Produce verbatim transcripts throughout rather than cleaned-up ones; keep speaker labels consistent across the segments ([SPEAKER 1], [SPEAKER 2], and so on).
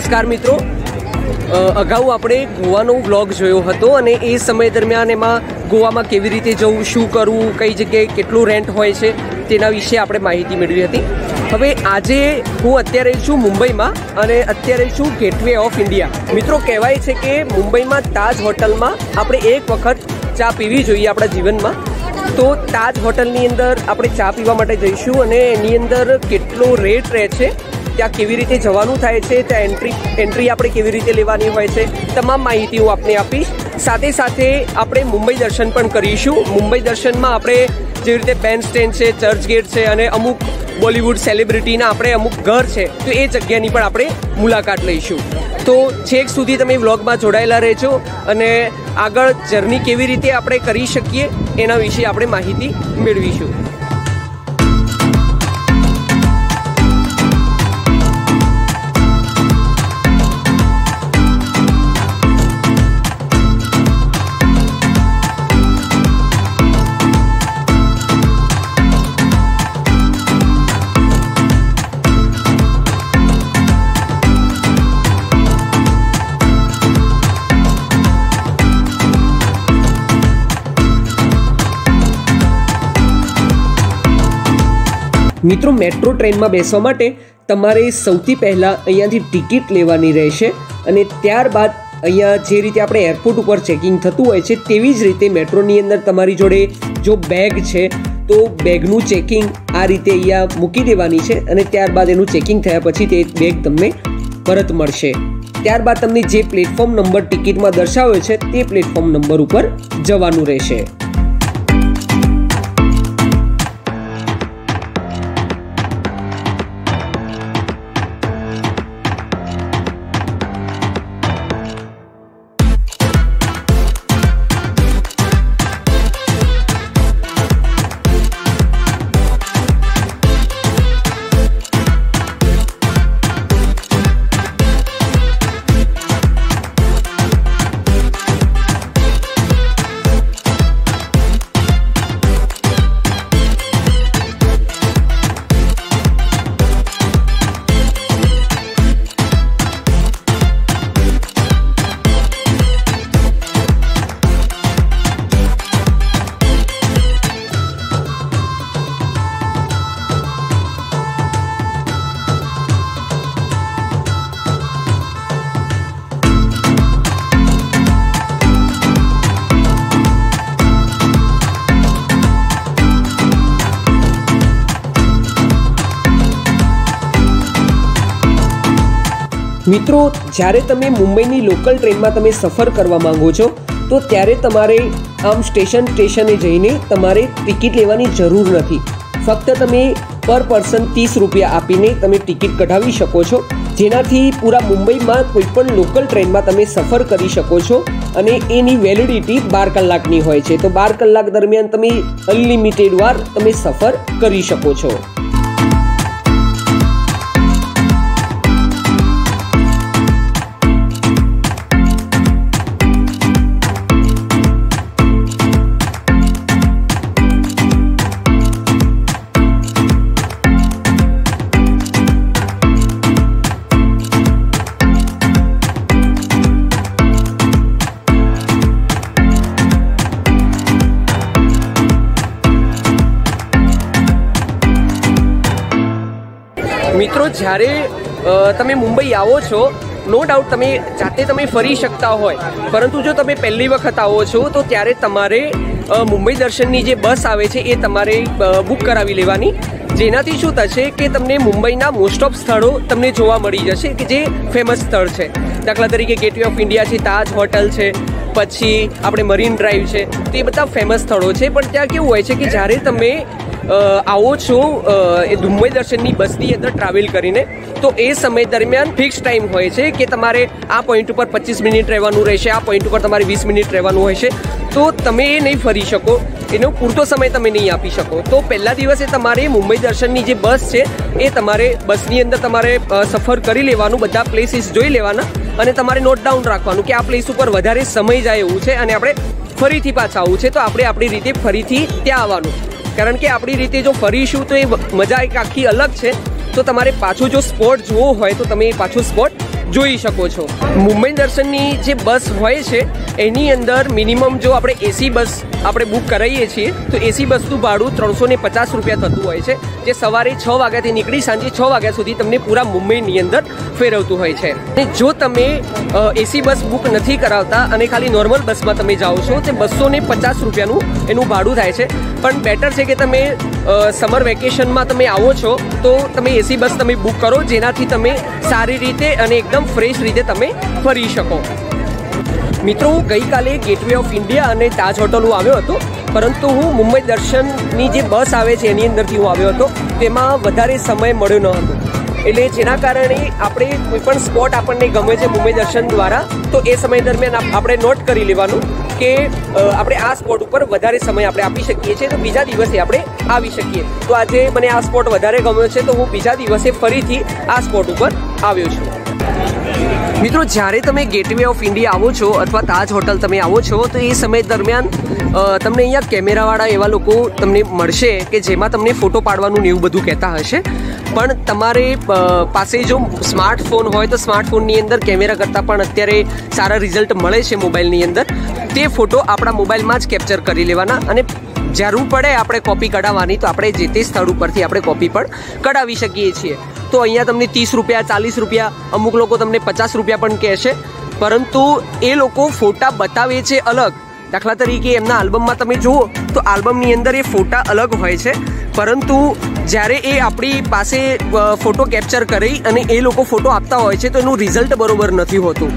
[SPEAKER 1] નમસ્કાર મિત્રો, અગાઉ આપણે ગોવાનો વ્લોગ જોયો હતો અને એ સમય દરમિયાન એમાં ગોવામાં કેવી રીતે જવું, શું કરવું, કઈ જગ્યાએ કેટલું રેન્ટ હોય છે તેના વિશે આપણે માહિતી મેળવી હતી. હવે આજે હું અત્યારે છું મુંબઈમાં અને અત્યારે છું ગેટવે ઓફ ઇન્ડિયા. મિત્રો, કહેવાય છે કે મુંબઈમાં તાજ હોટલમાં આપણે એક વખત ચા પીવી જોઈએ આપણા જીવનમાં. તો તાજ હોટલની અંદર આપણે ચા પીવા માટે જઈશું અને એની અંદર કેટલો રેટ રહે છે, ત્યાં કેવી રીતે જવાનું થાય છે, ત્યાં એન્ટ્રી એન્ટ્રી આપણે કેવી રીતે લેવાની હોય છે, તમામ માહિતી હું આપને આપીશ. સાથે સાથે આપણે મુંબઈ દર્શન પણ કરીશું. મુંબઈ દર્શનમાં આપણે જેવી રીતે બેન્ડસ્ટેન્ડ છે, ચર્ચગેટ છે અને અમુક બોલિવૂડ સેલિબ્રિટીના આપણે અમુક ઘર છે, તો એ જગ્યાની પણ આપણે મુલાકાત લઈશું. તો છેક સુધી તમે વ્લોગમાં જોડાયેલા રહેજો અને આગળ જર્ની કેવી રીતે આપણે કરી શકીએ એના વિશે આપણે માહિતી મેળવીશું. મિત્રો, મેટ્રો ટ્રેનમાં બેસવા માટે તમારે સૌથી પહેલાં અહીંયાથી ટિકિટ લેવાની રહેશે અને ત્યારબાદ અહીંયા જે રીતે આપણે એરપોર્ટ ઉપર ચેકિંગ થતું હોય છે તેવી જ રીતે મેટ્રોની અંદર તમારી જોડે જો બેગ છે તો બેગનું ચેકિંગ આ રીતે અહીંયા મૂકી દેવાની છે અને ત્યારબાદ એનું ચેકિંગ થયા પછી તે બેગ તમને પરત મળશે. ત્યારબાદ તમને જે પ્લેટફોર્મ નંબર ટિકિટમાં દર્શાવ્યો છે તે પ્લેટફોર્મ નંબર ઉપર જવાનું રહેશે. મિત્રો, જ્યારે તમે મુંબઈની લોકલ ટ્રેનમાં તમે સફર કરવા માંગો છો તો ત્યારે તમારે આમ સ્ટેશન સ્ટેશને જઈને તમારે ટિકિટ લેવાની જરૂર નથી. ફક્ત તમે પર પર્સન ત્રીસ રૂપિયા આપીને તમે ટિકિટ કઢાવી શકો છો, જેનાથી પૂરા મુંબઈમાં કોઈ પણ લોકલ ટ્રેનમાં તમે સફર કરી શકો છો અને એની વેલિડિટી બાર કલાકની હોય છે. તો બાર કલાક દરમિયાન તમે અનલિમિટેડ વાર તમે સફર કરી શકો છો. મિત્રો, જ્યારે તમે મુંબઈ આવો છો, નો ડાઉટ તમે જાતે તમે ફરી શકતા હોય, પરંતુ જો તમે પહેલી વખત આવો છો તો ત્યારે તમારે મુંબઈ દર્શનની જે બસ આવે છે એ તમારે બુક કરાવી લેવાની. જેનાથી શું થશે કે તમને મુંબઈના મોસ્ટ ઓફ સ્થળો તમને જોવા મળી જશે કે જે ફેમસ સ્થળ છે. દાખલા તરીકે ગેટવે ઓફ ઇન્ડિયા છે, તાજ હોટલ છે, પછી આપણે મરીન ડ્રાઈવ છે, તો એ બધા ફેમસ સ્થળો છે. પણ ત્યાં કેવું હોય છે કે જ્યારે તમે આવો છો એ મુંબઈ દર્શનની બસની અંદર ટ્રાવેલ કરીને, તો એ સમય દરમિયાન ફિક્સ ટાઈમ હોય છે કે તમારે આ પોઈન્ટ ઉપર પચીસ મિનિટ રહેવાનું રહેશે, આ પોઈન્ટ ઉપર તમારે વીસ મિનિટ રહેવાનું હોય છે. તો તમે એ નહીં ફરી શકો, એનો પૂરતો સમય તમે નહીં આપી શકો. તો પહેલા દિવસે તમારે મુંબઈ દર્શનની જે બસ છે એ તમારે બસની અંદર તમારે સફર કરી લેવાનું, બધા પ્લેસીસ જોઈ લેવાના અને તમારે નોટ ડાઉન રાખવાનું કે આ પ્લેસ ઉપર વધારે સમય જાય એવું છે અને આપણે ફરીથી પાછા આવવું છે, તો આપણે આપણી રીતે ફરીથી ત્યાં આવવાનું. કારણ કે આપણી રીતે જો ફરીશું તો એ મજા એક આખી અલગ છે. તો તમારે પાછો જો સ્પોટ જોવો હોય તો તમે એ પાછો સ્પોટ જોઈ શકો છો. મુંબઈ દર્શનની જે બસ હોય છે એની અંદર મિનિમમ જો આપણે એસી બસ આપણે બુક કરાવીએ છીએ તો એસી બસનું ભાડું ત્રણસો ને પચાસ રૂપિયા થતું હોય છે, જે સવારે છ વાગ્યાથી નીકળી સાંજે છ વાગ્યા સુધી તમને પૂરા મુંબઈની અંદર ફેરવતું હોય છે. અને જો તમે એસી બસ બુક નથી કરાવતા અને ખાલી નોર્મલ બસમાં તમે જાઓ છો તો બસો ને પચાસ રૂપિયાનું એનું ભાડું થાય છે. પણ બેટર છે કે તમે સમર વેકેશનમાં તમે આવો છો તો તમે એસી બસ તમે બુક કરો, જેનાથી તમે સારી રીતે અને એકદમ ફ્રેશ રીતે તમે ફરી શકો. મિત્રો, હું ગઈકાલે ગેટવે ઓફ ઇન્ડિયા અને તાજ હોટલ હું આવ્યો હતો, પરંતુ હું મુંબઈ દર્શનની જે બસ આવે છે એની અંદરથી હું આવ્યો હતો, તેમાં વધારે સમય મળ્યો ન હતો. એટલે જેના કારણે આપણે કોઈ પણ સ્પોટ આપણને ગમે છે મુંબઈ દર્શન દ્વારા, તો એ સમય દરમિયાન આપણે નોટ કરી લેવાનું કે આપણે આ સ્પોટ ઉપર વધારે સમય આપણે આપી શકીએ છીએ, તો બીજા દિવસે આપણે આવી શકીએ. તો આજે મને આ સ્પોટ વધારે ગમ્યો છે તો હું બીજા દિવસે ફરીથી આ સ્પોટ ઉપર આવ્યો છું. મિત્રો, જ્યારે તમે ગેટવે ઓફ ઇન્ડિયા આવો છો અથવા તાજ હોટલ તમે આવો છો તો એ સમય દરમિયાન તમને અહીંયા કેમેરાવાળા એવા લોકો તમને મળશે કે જેમાં તમને ફોટો પાડવાનું ને એવું બધું કહેતા હશે. પણ તમારે પાસે જો સ્માર્ટફોન હોય તો સ્માર્ટફોનની અંદર કેમેરા કરતાં પણ અત્યારે સારા રિઝલ્ટ મળે છે મોબાઈલની અંદર. તે ફોટો આપણા મોબાઈલમાં જ કેપ્ચર કરી લેવાના અને જરૂર પડે આપણે કોપી કઢાવવાની તો આપણે જે તે સ્થળ ઉપરથી આપણે કોપી પણ કઢાવી શકીએ છીએ. તો અહીંયા તમને ત્રીસ રૂપિયા, ચાલીસ રૂપિયા, અમુક લોકો તમને પચાસ રૂપિયા પણ કહેશે, પરંતુ એ લોકો ફોટા બતાવે છે અલગ. દાખલા તરીકે એમના આલ્બમમાં તમે જુઓ તો આલ્બમની અંદર એ ફોટા અલગ હોય છે, પરંતુ જ્યારે એ આપણી પાસે ફોટો કેપ્ચર કરી અને એ લોકો ફોટો આપતા હોય છે તો એનું રિઝલ્ટ બરોબર નથી હોતું.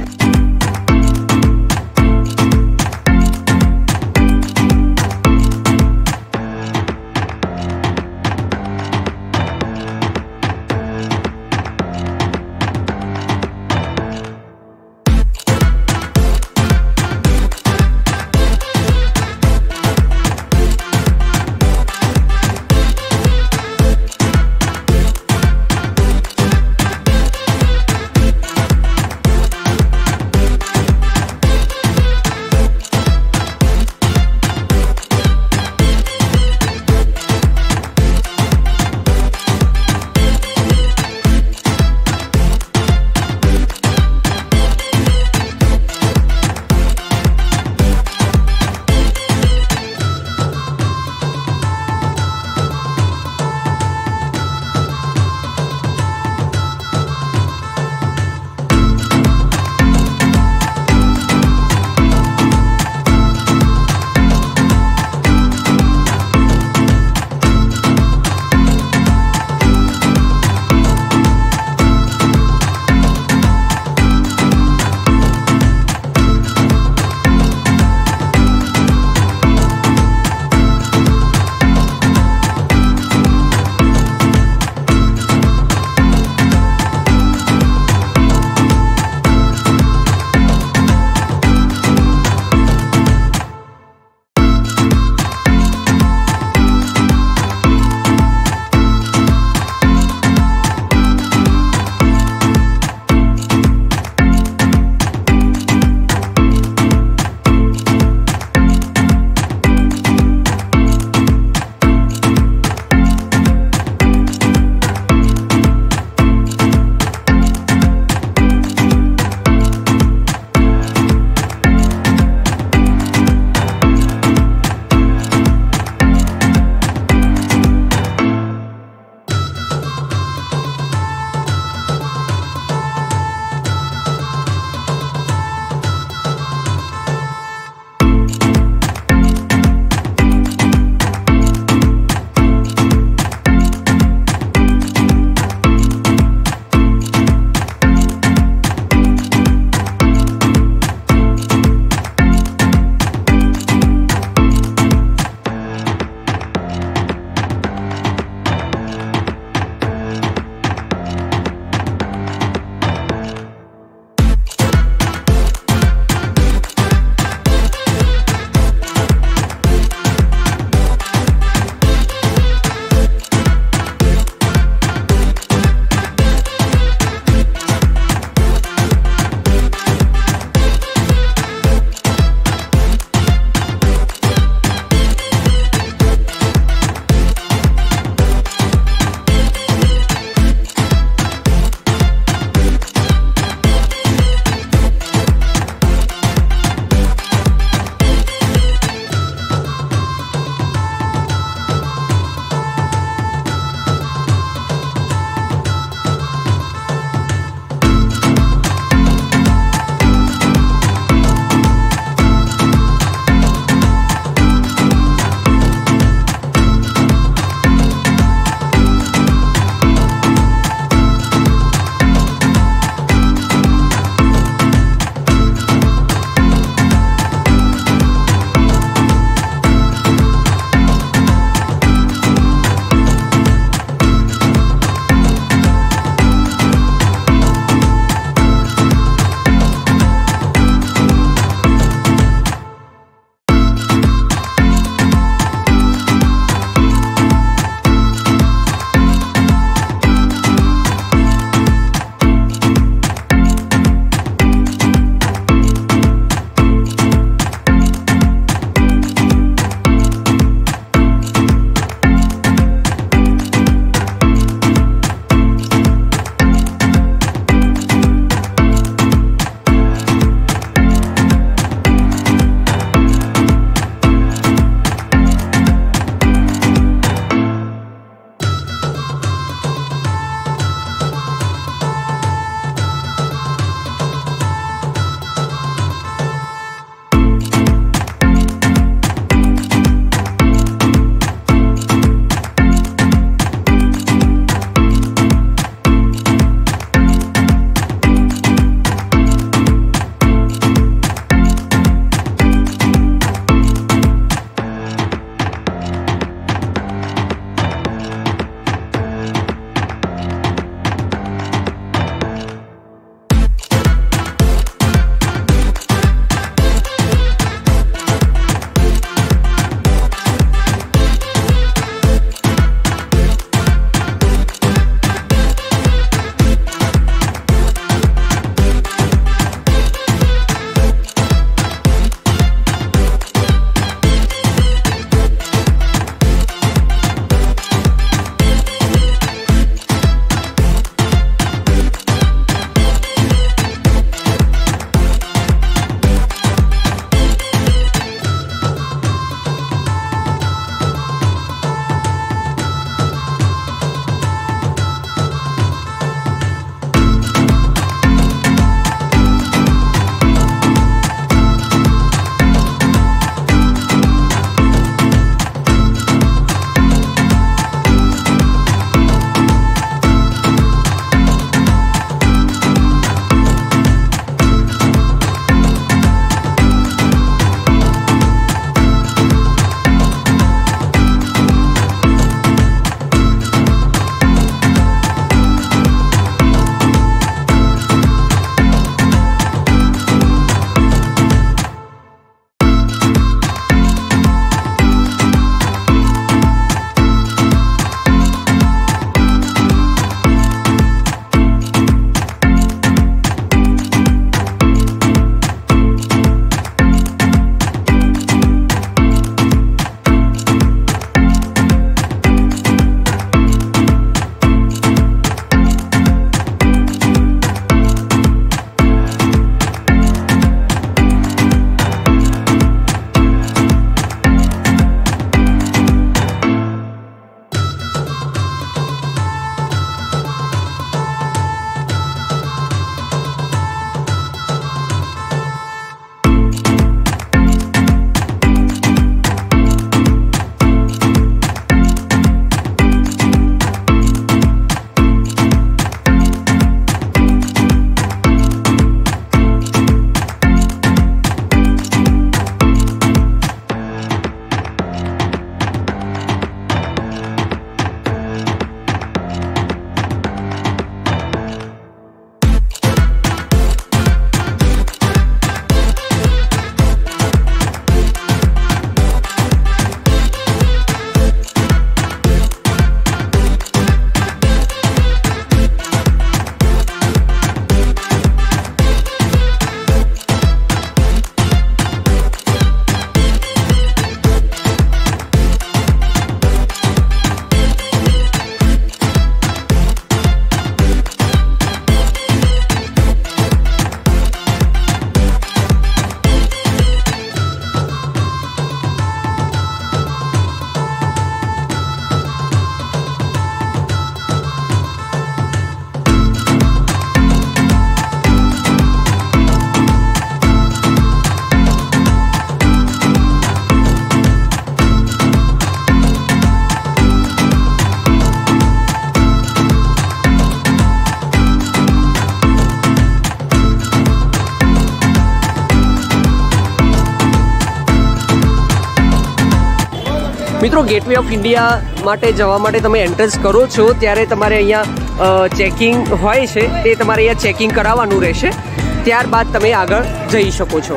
[SPEAKER 1] મિત્રો ગેટવે ઓફ ઇન્ડિયા માટે જવા માટે તમે એન્ટ્રન્સ કરો છો ત્યારે તમારે અહીંયા ચેકિંગ હોય છે, તે તમારે અહીંયા ચેકિંગ કરાવવાનું રહેશે, ત્યારબાદ તમે આગળ જઈ શકો છો.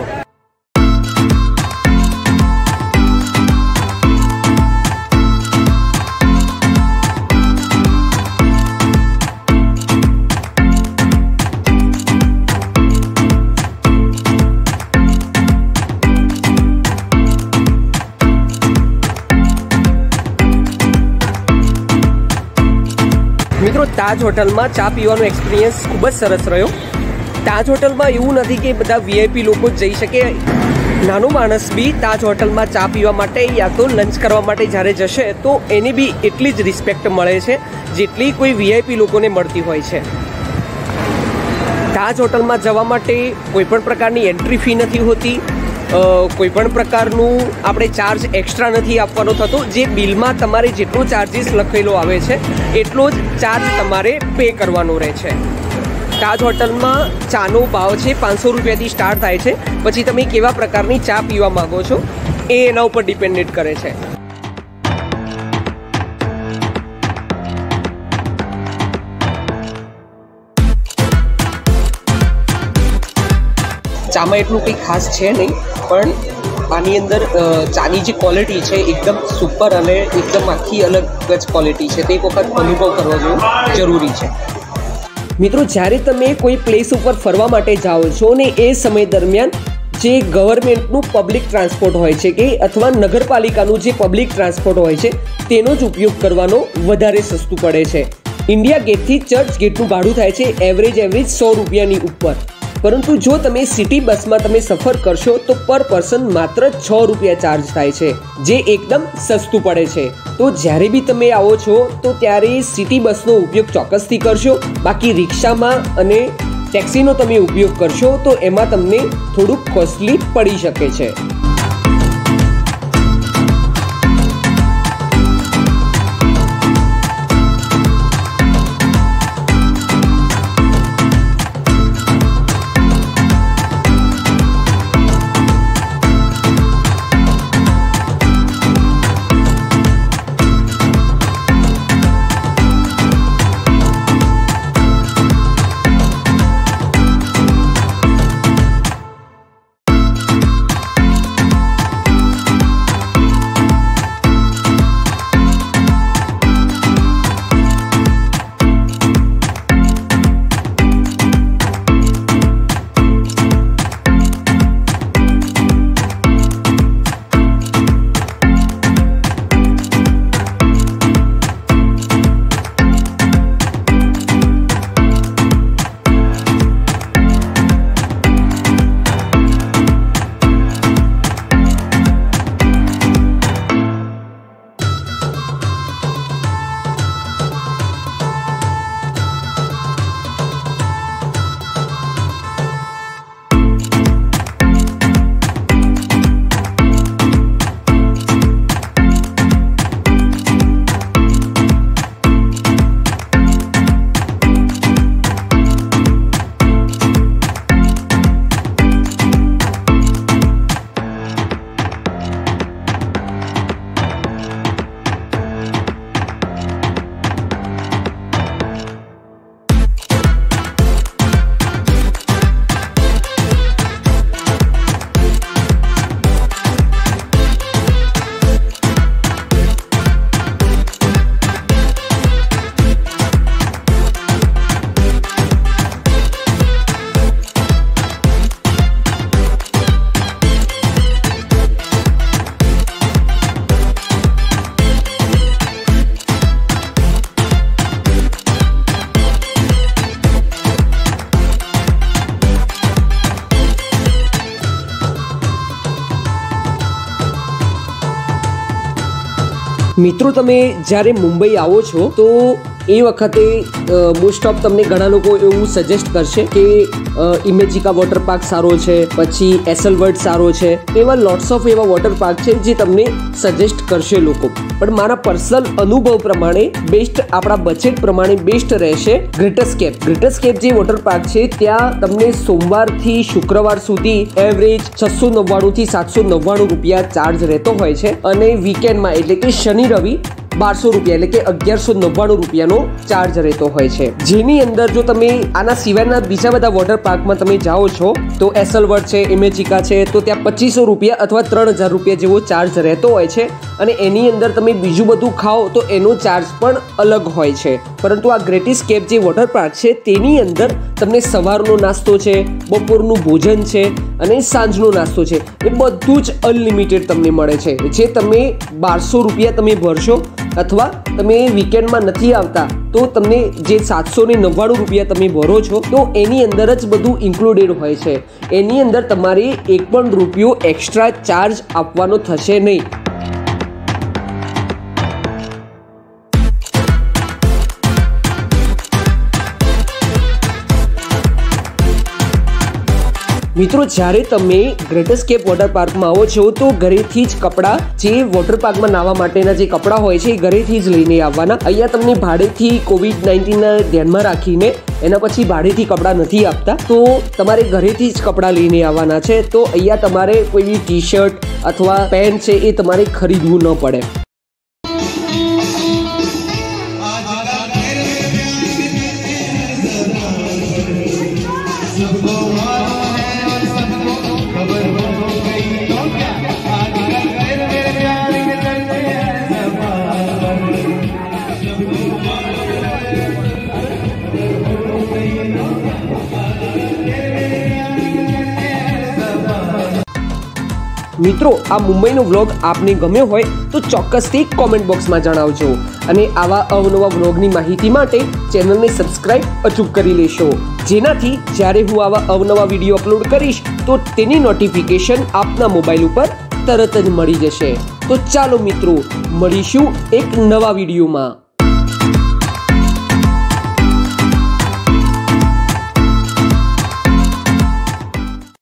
[SPEAKER 1] મિત્રો તાજ હોટલમાં ચા પીવાનો એક્સપિરિયન્સ ખૂબ જ સરસ રહ્યો. તાજ હોટલમાં એવું નથી કે બધા વીઆઈપી લોકો જ જઈ શકે, નાનો માણસ બી તાજ હોટલમાં ચા પીવા માટે યા તો લંચ કરવા માટે જ્યારે જશે તો એને બી એટલી જ રિસ્પેક્ટ મળે છે જેટલી કોઈ વીઆઈપી લોકોને મળતી હોય છે. તાજ હોટલમાં જવા માટે કોઈ પણ પ્રકારની એન્ટ્રી ફી નથી હોતી, કોઈ પણ પ્રકારનું આપણે ચાર્જ એક્સ્ટ્રા નથી આપવાનો થતો. જે બિલમાં તમારે જેટલો ચાર્જીસ લખેલો આવે છે એટલો જ ચાર્જ તમારે પે કરવાનો રહે છે. તાજ હોટલમાં ચાનો ભાવ છે પાંચસો રૂપિયાથી સ્ટાર્ટ થાય છે. પછી તમે કેવા પ્રકારની ચા પીવા માંગો છો એ એના ઉપર ડિપેન્ડેન્ટ કરે છે. ચામાં એટલું કંઈ ખાસ છે નહીં, પણ આની અંદર ચાની જે ક્વોલિટી છે એકદમ સુપર અને એકદમ આખી અલગ જ ક્વોલિટી છે. તે એક વખત અનુભવ કરવો જેવું જરૂરી છે. મિત્રો જ્યારે તમે કોઈ પ્લેસ ઉપર ફરવા માટે જાઓ છો ને એ સમય દરમિયાન જે ગવર્મેન્ટનું પબ્લિક ટ્રાન્સપોર્ટ હોય છે કે અથવા નગરપાલિકાનું જે પબ્લિક ટ્રાન્સપોર્ટ હોય છે તેનો જ ઉપયોગ કરવાનો વધારે સસ્તું પડે છે. ઇન્ડિયા ગેટથી ચર્ચ ગેટનું ભાડું થાય છે એવરેજ એવરેજ સો રૂપિયાની ઉપર, પરંતુ જો તમે સિટી બસમાં તમે સફર કરશો તો પર પર્સન માત્ર છ રૂપિયા ચાર્જ થાય છે, જે એકદમ સસ્તું પડે છે. તો જ્યારે બી તમે આવો છો તો ત્યારે સિટી બસનો ઉપયોગ ચોક્કસથી કરશો. બાકી રિક્ષામાં અને ટેક્સીનો તમે ઉપયોગ કરશો તો એમાં તમને થોડુંક કોસ્ટલી પડી શકે છે. મિત્રો તમે જ્યારે મુંબઈ આવો છો તો એ વખતે મોસ્ટ ઓફ તમને ઘણા લોકો એવું સજેસ્ટ કરશે કે ઇમેજિકા વોટર પાર્ક સારો છે, પછી એસલવર્ડ સારો છે, એવા લોટ્સ ઓફ એવા વોટર પાર્ક છે જે તમને સજેસ્ટ કરશે લોકો. પણ મારા પર્સનલ અનુભવ પ્રમાણે બેસ્ટ, આપણા બજેટ પ્રમાણે બેસ્ટ રહેશે ગ્રેટેસ્ટ કેપ. ગ્રેટેસ્ટ કેપ જે વોટર પાર્ક છે ત્યાં તમને સોમવારથી શુક્રવાર સુધી એવરેજ છસો નવ્વાણું થી સાતસો નવ્વાણું રૂપિયા ચાર્જ રહેતો હોય છે, અને વીકેન્ડમાં એટલે કે શનિ રવિ બારસો રૂપિયા એટલે કે અગિયારસો નવ્વાણું રૂપિયાનો ચાર્જ રહેતો હોય છે. જેની અંદર જો તમે આના સિવાયના બીજા બધા વોટર પાર્કમાં તમે જાઓ છો તો એસલવર્ડ છે, ઇમેજિકા છે, તો ત્યાં પચીસો રૂપિયા અથવા ત્રણ હજાર રૂપિયા જેવો ચાર્જ રહેતો હોય છે, અને એની અંદર તમે બીજું બધું ખાઓ તો એનો ચાર્જ પણ અલગ હોય છે. પરંતુ આ ગ્રેટેસ્ટ કેપ જે વોટર પાર્ક છે તેની અંદર તમને સવારનો નાસ્તો છે, બપોરનું ભોજન છે અને સાંજનો નાસ્તો છે, એ બધું જ અનલિમિટેડ તમને મળે છે. જે તમે બારસો રૂપિયા તમે ભરશો અથવા તમે વીકેન્ડમાં નથી આવતા તો તમને જે સાતસો ને નવ્વાણું રૂપિયા તમે ભરો છો તો એની અંદર જ બધું ઇન્ક્લુડેડ હોય છે. એની અંદર તમારે એક પણ રૂપિયો એક્સ્ટ્રા ચાર્જ આપવાનો થશે નહીં. મિત્રો, જ્યારે તમે ગ્રેટેસ્ટ કેપ વોટર પાર્કમાં આવો છો તો ઘરેથી જ કપડાં, જે વોટર પાર્કમાં નાહવા માટેના જે કપડાં હોય છે એ ઘરેથી જ લઈને આવવાના. અહીંયા તમને ભાડેથી કોવિડ નાઇન્ટીનના ધ્યાનમાં રાખીને એના પછી ભાડેથી કપડાં નથી આપતા, તો તમારે ઘરેથી જ કપડાં લઈને આવવાના છે. તો અહીંયા તમારે કોઈ બી ટી શર્ટ અથવા પેન્ટ છે એ તમારે ખરીદવું ન પડે. મિત્રો, આ મુંબઈનો વ્લોગ આપને ગમ્યો હોય તો ચોક્કસથી કોમેન્ટ બોક્સમાં જણાવજો, અને આવા અવનવા વ્લોગની માહિતી માટે ચેનલને સબસ્ક્રાઇબ અચૂક કરી લેશો, જેનાથી જ્યારે હું આવા અવનવા વિડીયો અપલોડ કરીશ તો તેની નોટિફિકેશન આપના મોબાઈલ ઉપર તરત જ મળી જશે. તો ચાલો મિત્રો, મળીશું એક નવા વિડીયોમાં.